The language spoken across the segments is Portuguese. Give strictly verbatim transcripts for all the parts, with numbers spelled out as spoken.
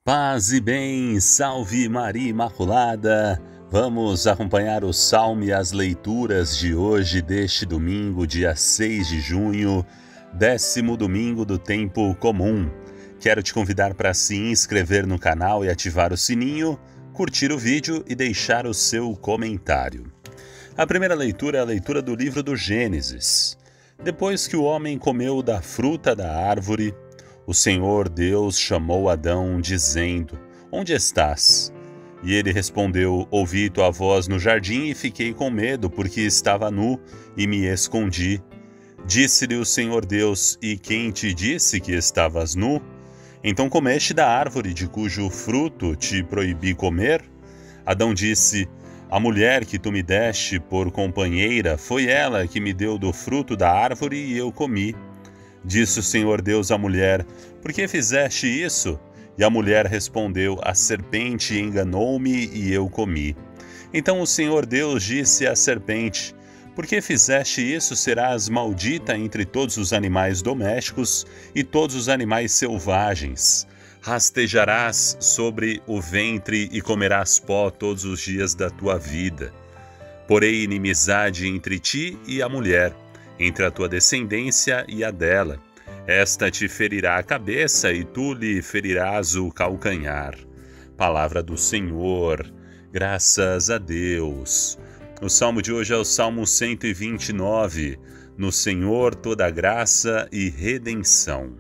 Paz e bem, salve Maria Imaculada! Vamos acompanhar o Salmo e as leituras de hoje, deste domingo, dia seis de junho, décimo domingo do tempo comum. Quero te convidar para se inscrever no canal e ativar o sininho, curtir o vídeo e deixar o seu comentário. A primeira leitura é a leitura do livro do Gênesis. Depois que o homem comeu da fruta da árvore, o Senhor Deus chamou Adão, dizendo: Onde estás? E ele respondeu: Ouvi tua voz no jardim e fiquei com medo, porque estava nu e me escondi. Disse-lhe o Senhor Deus: E quem te disse que estavas nu? Então comeste da árvore de cujo fruto te proibi comer? Adão disse: A mulher que tu me deste por companheira, foi ela que me deu do fruto da árvore e eu comi. Disse o Senhor Deus à mulher: Por que fizeste isso? E a mulher respondeu: A serpente enganou-me e eu comi. Então o Senhor Deus disse à serpente: Por que fizeste isso? Serás maldita entre todos os animais domésticos e todos os animais selvagens. Rastejarás sobre o ventre e comerás pó todos os dias da tua vida. Porém inimizade entre ti e a mulher, entre a tua descendência e a dela. Esta te ferirá a cabeça e tu lhe ferirás o calcanhar. Palavra do Senhor. Graças a Deus. O salmo de hoje é o Salmo cento e vinte e nove. No Senhor toda graça e redenção.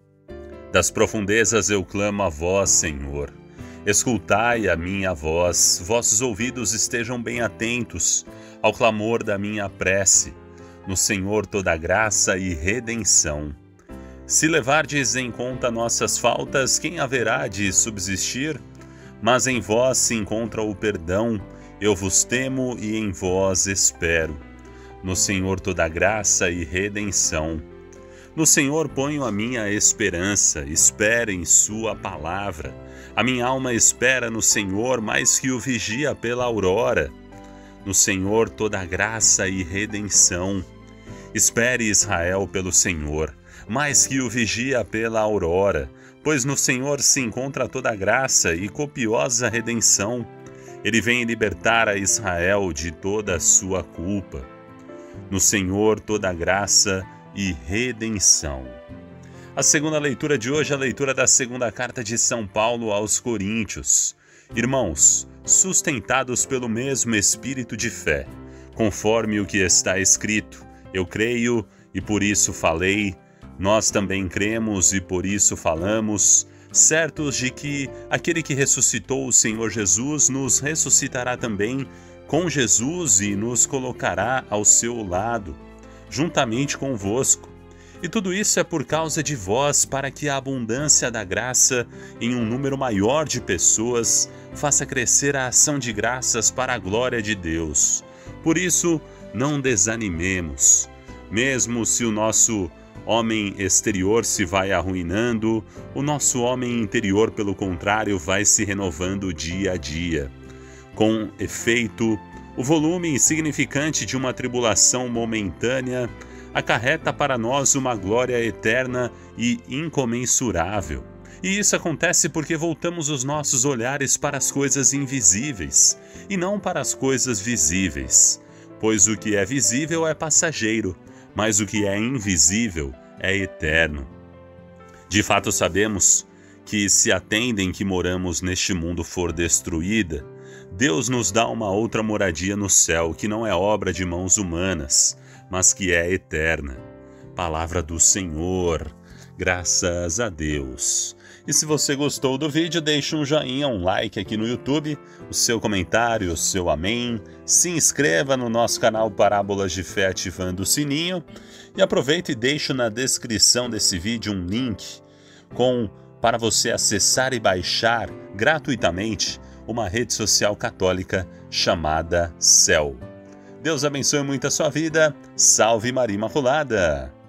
Das profundezas eu clamo a vós, Senhor. Escutai a minha voz. Vossos ouvidos estejam bem atentos ao clamor da minha prece. No Senhor toda graça e redenção. Se levardes em conta nossas faltas, quem haverá de subsistir? Mas em vós se encontra o perdão, eu vos temo e em vós espero. No Senhor toda graça e redenção. No Senhor ponho a minha esperança, espero em sua palavra. A minha alma espera no Senhor mais que o vigia pela aurora. No Senhor toda graça e redenção. Espere Israel pelo Senhor, mais que o vigia pela aurora, pois no Senhor se encontra toda graça e copiosa redenção. Ele vem libertar a Israel de toda a sua culpa. No Senhor toda graça e redenção. A segunda leitura de hoje é a leitura da segunda carta de São Paulo aos Coríntios. Irmãos, sustentados pelo mesmo espírito de fé, conforme o que está escrito, eu creio e por isso falei, nós também cremos e por isso falamos, certos de que aquele que ressuscitou o Senhor Jesus nos ressuscitará também com Jesus e nos colocará ao seu lado, juntamente convosco. E tudo isso é por causa de vós, para que a abundância da graça em um número maior de pessoas faça crescer a ação de graças para a glória de Deus. Por isso, não desanimemos. Mesmo se o nosso homem exterior se vai arruinando, o nosso homem interior, pelo contrário, vai se renovando dia a dia. Com efeito, o volume insignificante de uma tribulação momentânea acarreta para nós uma glória eterna e incomensurável. E isso acontece porque voltamos os nossos olhares para as coisas invisíveis, e não para as coisas visíveis. Pois o que é visível é passageiro, mas o que é invisível é eterno. De fato sabemos que se a tenda em que moramos neste mundo for destruída, Deus nos dá uma outra moradia no céu, que não é obra de mãos humanas, mas que é eterna. Palavra do Senhor. Graças a Deus. E se você gostou do vídeo, deixe um joinha, um like aqui no YouTube, o seu comentário, o seu amém. Se inscreva no nosso canal Parábolas de Fé ativando o sininho. E aproveite e deixe na descrição desse vídeo um link com, para você acessar e baixar gratuitamente uma rede social católica chamada Céu. Deus abençoe muito a sua vida. Salve Maria Imaculada!